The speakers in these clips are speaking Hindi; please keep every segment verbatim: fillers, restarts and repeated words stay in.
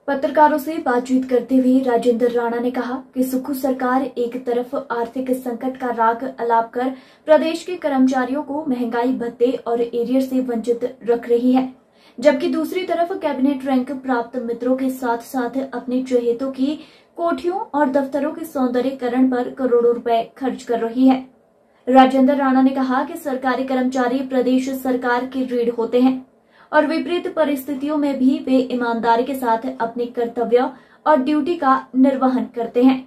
पत्रकारों से बातचीत करते हुए राजेंद्र राणा ने कहा कि सुक्खू सरकार एक तरफ आर्थिक संकट का राग अलाप कर प्रदेश के कर्मचारियों को महंगाई भत्ते और एरियर से वंचित रख रही है, जबकि दूसरी तरफ कैबिनेट रैंक प्राप्त मित्रों के साथ साथ अपने चहेतों की कोठियों और दफ्तरों के सौंदर्यीकरण पर करोड़ों रुपए खर्च कर रही है। राजेंद्र राणा ने कहा कि सरकारी कर्मचारी प्रदेश सरकार के रीढ़ होते हैं और विपरीत परिस्थितियों में भी वे ईमानदारी के साथ अपने कर्तव्य और ड्यूटी का निर्वहन करते हैं।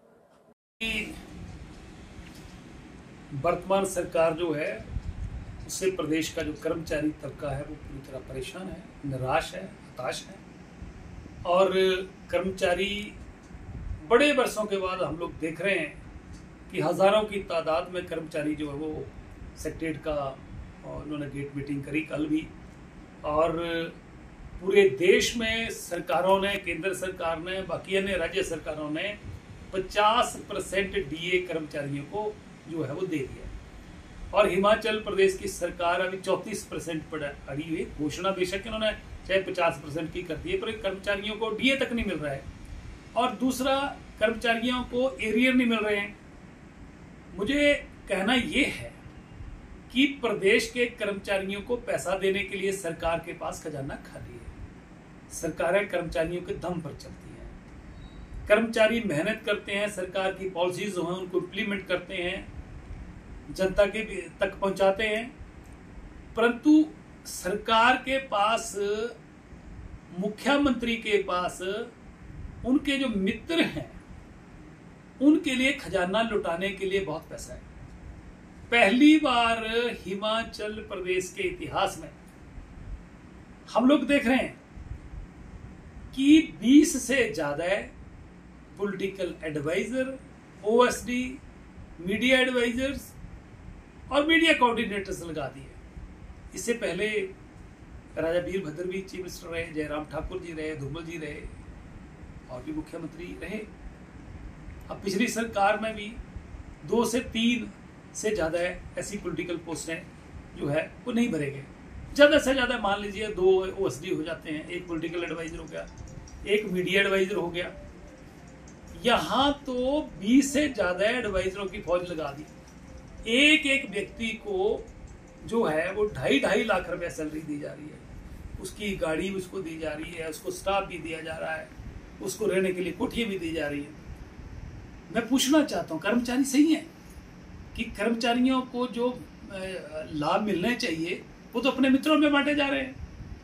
वर्तमान सरकार जो है उससे प्रदेश का जो कर्मचारी तबका है वो पूरी तरह परेशान है, निराश है, हताश है। और कर्मचारी बड़े वर्षों के बाद हम लोग देख रहे हैं कि हजारों की तादाद में कर्मचारी जो है वो सेक्रेटरीट का उन्होंने गेट मीटिंग करी कल भी, और पूरे देश में सरकारों ने, केंद्र सरकार ने, बाकी अन्य राज्य सरकारों ने पचास परसेंट डीए कर्मचारियों को जो है वो दे दिया। और हिमाचल प्रदेश की सरकार अभी चौंतीस परसेंट पर अड़ी हुई। घोषणा बेशक इन्होंने चाहे पचास परसेंट की कर दी है, पर कर्मचारियों को डीए तक नहीं मिल रहा है। और दूसरा, कर्मचारियों को एरियर नहीं मिल रहे हैं। मुझे कहना यह है कि प्रदेश के कर्मचारियों को पैसा देने के लिए सरकार के पास खजाना खाली है। सरकारें कर्मचारियों के दम पर चलती हैं। कर्मचारी मेहनत करते हैं, सरकार की पॉलिसीज जो हैं उनको इम्प्लीमेंट करते हैं, जनता के तक पहुंचाते हैं, परंतु सरकार के पास, मुख्यमंत्री के पास उनके जो मित्र हैं उनके लिए खजाना लुटाने के लिए बहुत पैसा है। पहली बार हिमाचल प्रदेश के इतिहास में हम लोग देख रहे हैं कि बीस से ज्यादा political advisor, OSD, media advisors और मीडिया कोऑर्डिनेटर्स लगा दिए। इससे पहले राजा वीरभद्र भी चीफ मिनिस्टर रहे, जयराम ठाकुर जी रहे, धूमल जी रहे और भी मुख्यमंत्री रहे। अब पिछली सरकार में भी दो से तीन से ज्यादा ऐसी पॉलिटिकल पोस्टें जो है वो नहीं भरे गए। ज्यादा से ज्यादा मान लीजिए दो ओएसडी हो जाते हैं, एक पॉलिटिकल एडवाइजर हो गया, एक मीडिया एडवाइजर हो गया। यहां तो बीस से ज्यादा एडवाइजरों की फौज लगा दी। एक एक व्यक्ति को जो है वो ढाई ढाई लाख रुपया सैलरी दी जा रही है, उसकी गाड़ी उसको दी जा रही है, उसको स्टाफ भी दिया जा रहा है, उसको रहने के लिए कोठियां भी दी जा रही है। मैं पूछना चाहता हूं, कर्मचारी सही है कि कर्मचारियों को जो लाभ मिलने चाहिए वो तो अपने मित्रों में बांटे जा रहे हैं।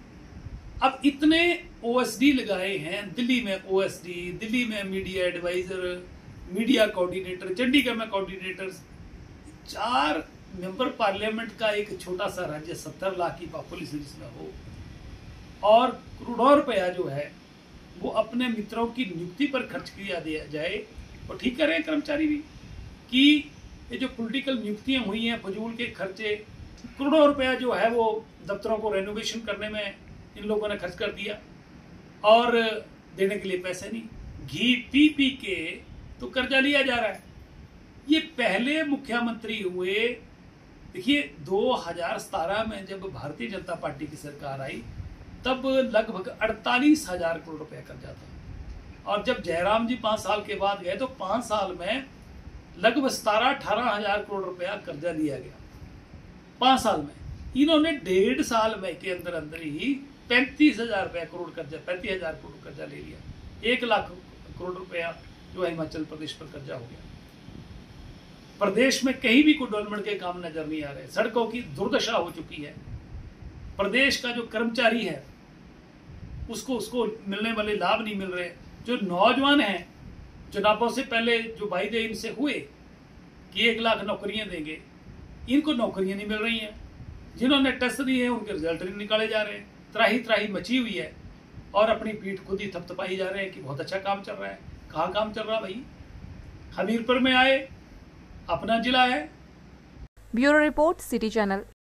अब इतने ओएसडी लगाए हैं, दिल्ली में ओएसडी, दिल्ली में media advisor, media coordinator, Chandigarh में कोऑर्डिनेटर्स, चार मेंबर पार्लियामेंट का एक छोटा सा राज्य सत्तर लाख की पॉपुलेशन जिसमें हो, और करोड़ों रुपया जो है वो अपने मित्रों की नियुक्ति पर खर्च किया दिया जाए। और ठीक कर रहे हैं कर्मचारी भी कि ये जो पॉलिटिकल नियुक्तियां हुई हैं, फजूल के खर्चे, करोड़ों रुपया जो है वो दफ्तरों को रेनोवेशन करने में इन लोगों ने खर्च कर दिया और देने के लिए पैसे नहीं। घी पी पी के तो कर्जा लिया जा रहा है। ये पहले मुख्यमंत्री हुए, देखिए दो हजार सतारह में जब भारतीय जनता पार्टी की सरकार आई तब लगभग अड़तालीस हजार करोड़ रुपया कर्जा था, और जब जयराम जी पांच साल के बाद गए तो पांच साल में लगभग सतारह अठारह हजार करोड़ रुपया कर्जा लिया गया। पांच साल में इन्होंने डेढ़ साल में के अंदर अंदर ही पैंतीस हजार रुपया करोड़ कर्जा पैंतीस हजार करोड़ कर्जा ले लिया। एक लाख करोड़ रुपया जो है हिमाचल प्रदेश पर कर्जा हो गया। प्रदेश में कहीं भी कोई डेवलपमेंट के काम नजर नहीं आ रहे, सड़कों की दुर्दशा हो चुकी है। प्रदेश का जो कर्मचारी है उसको उसको मिलने वाले लाभ नहीं मिल रहे। जो नौजवान हैं, चुनावों से पहले जो वायदे इनसे हुए कि एक लाख नौकरियां देंगे, इनको नौकरियां नहीं मिल रही हैं। जिन्होंने टेस्ट दिए हैं उनके रिजल्ट नहीं निकाले जा रहे हैं। त्राही त्राही मची हुई है और अपनी पीठ खुद ही थपथपाई जा रहे हैं कि बहुत अच्छा काम चल रहा है। कहाँ काम चल रहा भाई? हमीरपुर में आए, अपना जिला है। Bureau report, city channel.